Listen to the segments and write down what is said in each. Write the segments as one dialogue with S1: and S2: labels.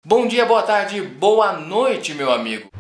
S1: Bom dia, boa tarde, boa noite, meu amigo.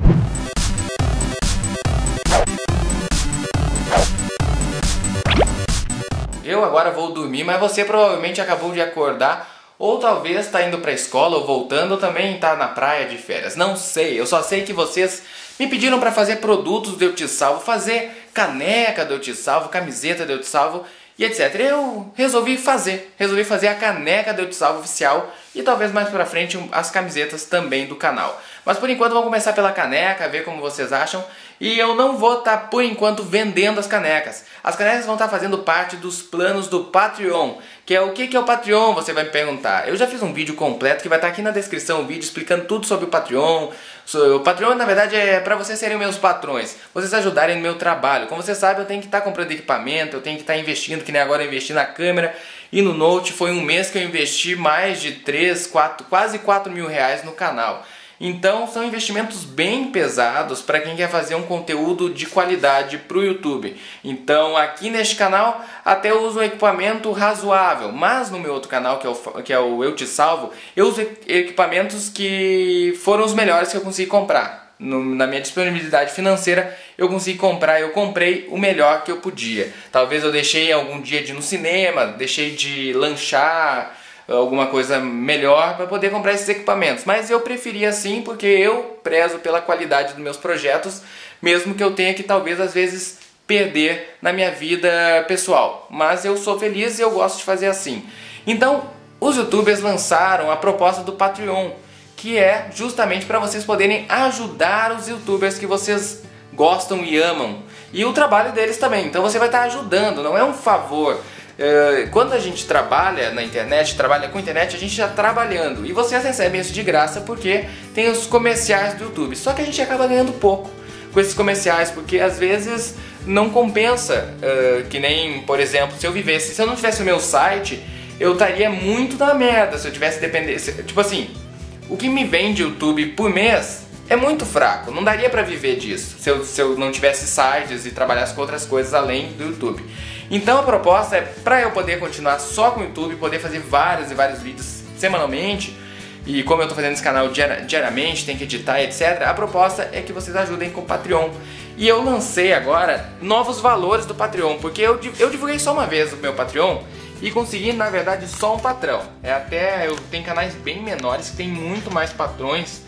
S1: Eu agora vou dormir, mas você provavelmente acabou de acordar, ou talvez está indo para a escola ou voltando, ou também está na praia de férias. Não sei, eu só sei que vocês me pediram para fazer produtos do Eu Te Salvo, fazer caneca do Eu Te Salvo, camiseta do Eu Te Salvo e etc. Eu resolvi fazer a caneca do Eu Te Salvo oficial e talvez mais pra frente as camisetas também do canal. Mas por enquanto vamos começar pela caneca, ver como vocês acham. E eu não vou estar por enquanto vendendo as canecas. As canecas vão estar fazendo parte dos planos do Patreon. Que é o que é o Patreon, você vai me perguntar. Eu já fiz um vídeo completo que vai estar aqui na descrição, um vídeo explicando tudo sobre o Patreon. O Patreon na verdade é para vocês serem meus patrões, vocês ajudarem no meu trabalho. Como você sabe, eu tenho que estar comprando equipamento, eu tenho que estar investindo, que nem agora eu investi na câmera e no Note. Foi um mês que eu investi mais de 3, 4, quase 4 mil reais no canal. Então são investimentos bem pesados para quem quer fazer um conteúdo de qualidade para o YouTube. Então aqui neste canal até eu uso um equipamento razoável, mas no meu outro canal que é o Eu Te Salvo, eu uso equipamentos que foram os melhores que eu consegui comprar. Na minha disponibilidade financeira eu consegui comprar, eu comprei o melhor que eu podia. Talvez eu deixei algum dia de ir no cinema, deixei de lanchar, alguma coisa melhor para poder comprar esses equipamentos, mas eu preferi assim porque eu prezo pela qualidade dos meus projetos, mesmo que eu tenha que talvez às vezes perder na minha vida pessoal, mas eu sou feliz e eu gosto de fazer assim. Então os youtubers lançaram a proposta do Patreon, que é justamente para vocês poderem ajudar os youtubers que vocês gostam e amam, e o trabalho deles também. Então você vai estar ajudando, não é um favor. Quando a gente trabalha na internet, trabalha com internet, a gente está trabalhando. E vocês recebem isso de graça porque tem os comerciais do YouTube. Só que a gente acaba ganhando pouco com esses comerciais, porque às vezes não compensa. Que nem, por exemplo, se eu não tivesse o meu site, eu estaria muito na merda se eu tivesse dependência. Tipo assim, o que me vem de YouTube por mês é muito fraco, não daria pra viver disso se eu não tivesse sites e trabalhasse com outras coisas além do YouTube. Então a proposta é pra eu poder continuar só com o YouTube, poder fazer vários e vários vídeos semanalmente, e como eu tô fazendo esse canal diariamente, tem que editar, etc. A proposta é que vocês ajudem com o Patreon. E eu lancei agora novos valores do Patreon, porque eu divulguei só uma vez o meu Patreon e consegui, na verdade, só um patrão. Eu tenho canais bem menores que tem muito mais patrões,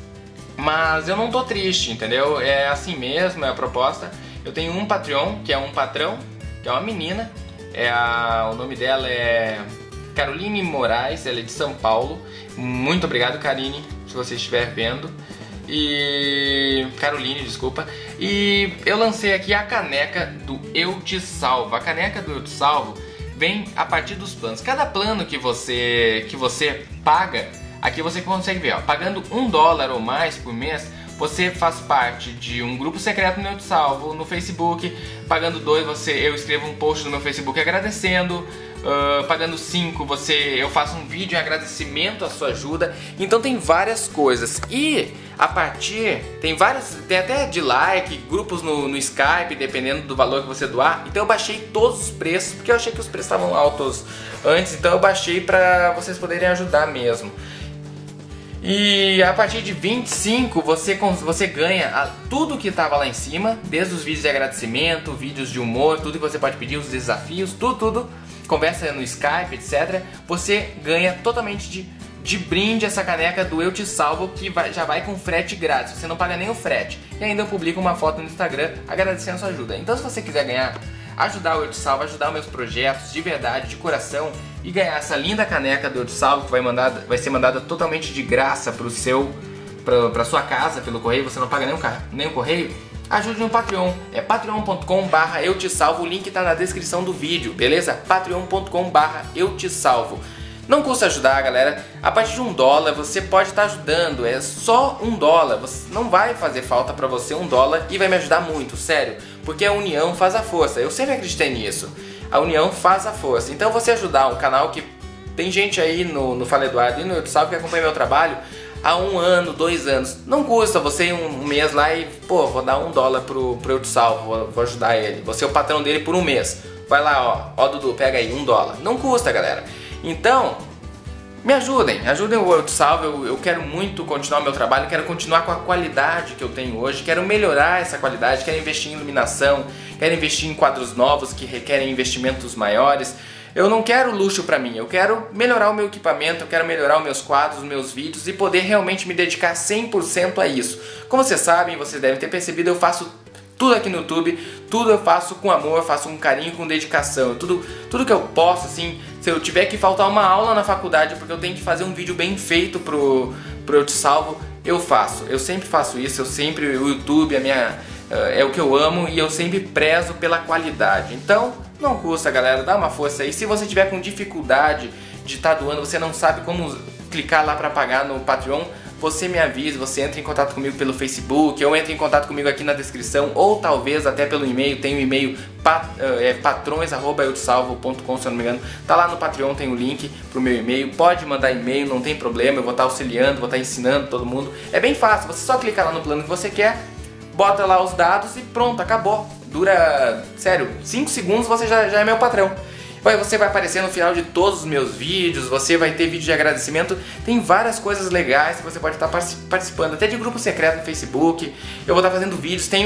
S1: mas eu não tô triste, entendeu? É assim mesmo, é a proposta. Eu tenho um Patreon, que é um patrão, que é uma menina. O nome dela é Caroline Moraes, ela é de São Paulo. Muito obrigado, Karine, se você estiver vendo. Caroline, desculpa. E eu lancei aqui a caneca do Eu Te Salvo. A caneca do Eu Te Salvo vem a partir dos planos. Cada plano que você paga, aqui você consegue ver, ó, pagando $1 ou mais por mês, você faz parte de um grupo secreto no Eu Te Salvo, no Facebook. Pagando 2, eu escrevo um post no meu Facebook agradecendo. Pagando 5, eu faço um vídeo em agradecimento à sua ajuda. Então tem várias coisas. E a partir, tem até de like, grupos no Skype, dependendo do valor que você doar. Então eu baixei todos os preços, porque eu achei que os preços estavam altos antes. Então eu baixei para vocês poderem ajudar mesmo. E a partir de 25 você ganha tudo que estava lá em cima, desde os vídeos de agradecimento, vídeos de humor, tudo que você pode pedir, os desafios, tudo, conversa no Skype, etc. Você ganha totalmente de brinde essa caneca do Eu Te Salvo, que já vai com frete grátis, você não paga nem o frete. E ainda eu publico uma foto no Instagram agradecendo a sua ajuda. Então se você quiser ajudar o Eu Te Salvo, ajudar meus projetos de verdade, de coração, e ganhar essa linda caneca do Eu Te Salvo, que vai ser mandada totalmente de graça pra sua casa pelo correio, você não paga nem o correio, ajude no Patreon, é patreon.com/Eu Te Salvo, o link tá na descrição do vídeo, beleza? patreon.com/Eu Te Salvo. Não custa ajudar, galera. A partir de $1 você pode estar ajudando. É só $1. Não vai fazer falta pra você $1 e vai me ajudar muito, sério. Porque a união faz a força. Eu sempre acreditei nisso. A união faz a força. Então você ajudar um canal que tem gente aí no Fala Eduardo e no Eu Te Salvo que acompanha meu trabalho há 1 ano, 2 anos. Não custa você ir um mês lá e, pô, vou dar $1 pro Eu Te Salvo, vou ajudar ele. Vou ser o patrão dele por 1 mês. Vai lá, ó Dudu, pega aí $1. Não custa, galera. Então, me ajudem o Eu Te Salvo. Eu quero muito continuar o meu trabalho, quero continuar com a qualidade que eu tenho hoje, quero melhorar essa qualidade, quero investir em iluminação, quero investir em quadros novos que requerem investimentos maiores. Eu não quero luxo pra mim, eu quero melhorar o meu equipamento, eu quero melhorar os meus quadros, os meus vídeos e poder realmente me dedicar 100% a isso. Como vocês sabem, vocês devem ter percebido, eu faço tudo aqui no YouTube, tudo eu faço com amor, faço com carinho, com dedicação. Tudo que eu posso, assim, se eu tiver que faltar uma aula na faculdade porque eu tenho que fazer um vídeo bem feito pro Eu Te Salvo, eu faço. Eu sempre faço isso, o YouTube é o que eu amo e eu sempre prezo pela qualidade. Então, não custa, galera, dá uma força aí. Se você tiver com dificuldade de estar doando, você não sabe como clicar lá para pagar no Patreon, você me avisa, você entra em contato comigo pelo Facebook, ou entra em contato comigo aqui na descrição, ou talvez até pelo e-mail. Tem o e-mail patrões@eutesalvo.com, se eu não me engano. Tá lá no Patreon, tem o link pro meu e-mail. Pode mandar e-mail, não tem problema, eu vou estar auxiliando, vou estar ensinando todo mundo. É bem fácil, você só clica lá no plano que você quer, bota lá os dados e pronto, acabou. Dura, sério, 5 segundos você já é meu patrão. Você vai aparecer no final de todos os meus vídeos, você vai ter vídeo de agradecimento, tem várias coisas legais que você pode estar participando, até de grupo secreto no Facebook. Eu vou estar fazendo vídeos, tem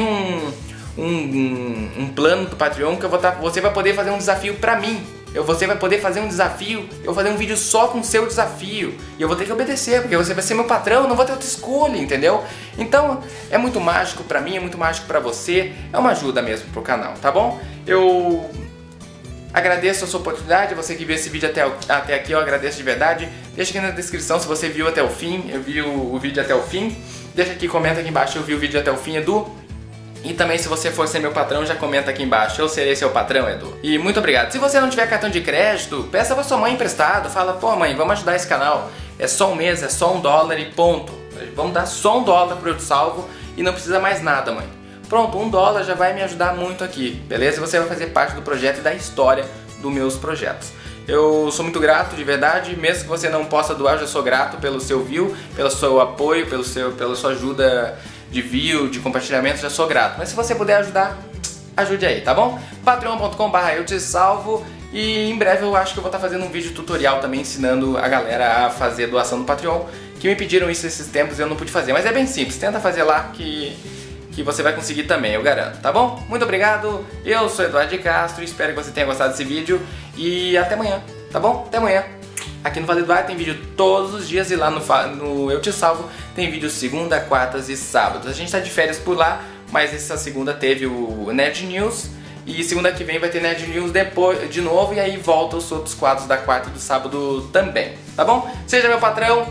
S1: um plano do Patreon que você vai poder fazer um desafio pra mim. Você vai poder fazer um desafio, eu vou fazer um vídeo só com o seu desafio. E eu vou ter que obedecer, porque você vai ser meu patrão, eu não vou ter outra escolha, entendeu? Então, é muito mágico pra mim, é muito mágico pra você, é uma ajuda mesmo pro canal, tá bom? Eu agradeço a sua oportunidade, você que viu esse vídeo até aqui, eu agradeço de verdade. Deixa aqui na descrição se você viu até o fim, eu vi o vídeo até o fim. Deixa aqui, comenta aqui embaixo, eu vi o vídeo até o fim, Edu. E também, se você for ser meu patrão, já comenta aqui embaixo, eu serei seu patrão, Edu. E muito obrigado. Se você não tiver cartão de crédito, peça pra sua mãe emprestado, fala, pô mãe, vamos ajudar esse canal. É só um mês, é só $1 e ponto. Vamos dar só $1 pro Eu Te Salvo e não precisa mais nada, mãe. Pronto, $1 já vai me ajudar muito aqui, beleza? Você vai fazer parte do projeto e da história dos meus projetos. Eu sou muito grato, de verdade, mesmo que você não possa doar, eu já sou grato pelo seu view, pelo seu apoio, pela sua ajuda de view, de compartilhamento, já sou grato. Mas se você puder ajudar, ajude aí, tá bom? patreon.com/eutesalvo. E em breve eu acho que eu vou estar fazendo um vídeo tutorial também ensinando a galera a fazer doação no Patreon, que me pediram isso esses tempos e eu não pude fazer. Mas é bem simples, tenta fazer lá que você vai conseguir também, eu garanto, tá bom? Muito obrigado, eu sou Eduardo de Castro, espero que você tenha gostado desse vídeo e até amanhã, tá bom? Até amanhã. Aqui no Vale do Ar tem vídeo todos os dias e lá no Eu Te Salvo tem vídeo segunda, quartas e sábados. A gente tá de férias por lá, mas essa segunda teve o Nerd News e segunda que vem vai ter Nerd News depois, de novo, e aí volta os outros quadros da quarta e do sábado também, tá bom? Seja meu patrão,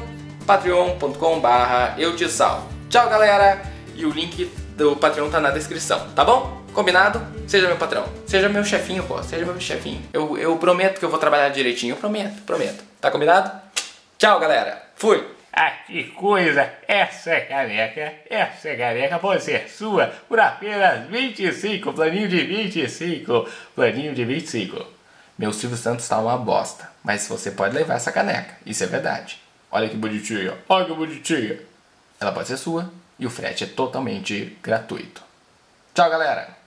S1: patreon.com/eutesalvo. Tchau, galera! E o link do Patreon tá na descrição, tá bom? Combinado? Seja meu patrão. Seja meu chefinho, pô. Seja meu chefinho. Eu prometo que eu vou trabalhar direitinho. Eu prometo. Tá combinado? Tchau, galera. Fui.
S2: Ah, que coisa! Essa caneca pode ser sua por apenas 25. Planinho de 25. Planinho de 25.
S1: Meu Silvio Santos tá uma bosta. Mas você pode levar essa caneca. Isso é verdade. Olha que bonitinha. Olha que bonitinha. Ela pode ser sua. E o frete é totalmente gratuito. Tchau, galera!